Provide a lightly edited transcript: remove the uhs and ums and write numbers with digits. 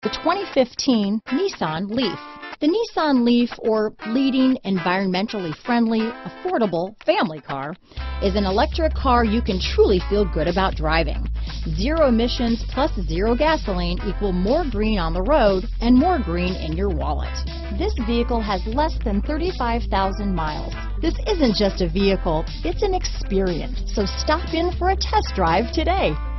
The 2015 Nissan LEAF. The Nissan LEAF, or leading, environmentally friendly, affordable family car, is an electric car you can truly feel good about driving. Zero emissions plus zero gasoline equal more green on the road and more green in your wallet. This vehicle has less than 35,000 miles. This isn't just a vehicle, it's an experience. So stop in for a test drive today.